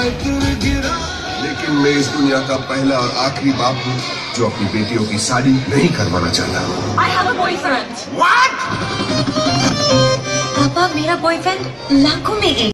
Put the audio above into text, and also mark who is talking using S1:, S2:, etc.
S1: लेकिन मैं इस दुनिया का पहला और आखिरी बाप हूँ जो अपनी बेटियों की शादी नहीं करवाना चाहता।
S2: I have a boyfriend.
S1: What?
S2: पापा, मेरा बॉयफ्रेंड लाखों में एक